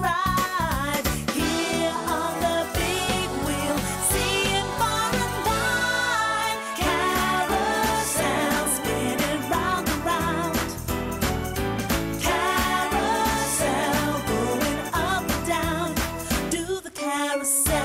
ride here on the big wheel, seeing far and wide. Carousel spinning round and round. Carousel going up and down. Do the carousel.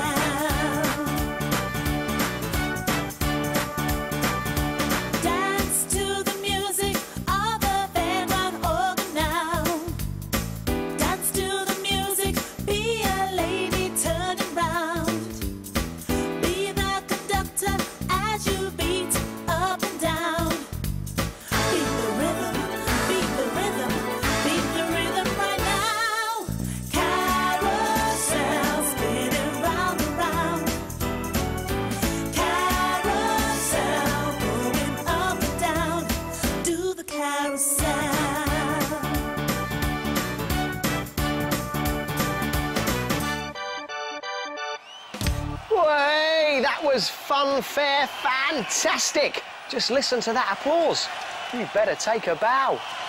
Dance to the music of the fairground organ now. Dance to the music, be a lady turning round. Be the conductor as you beat up and down. Beat the rhythm, beat the rhythm, beat the rhythm right now. Carousel spinning round and round. Carousel going up and down. Do the carousel. Way, that was funfair fantastic. Just listen to that applause. You better take a bow.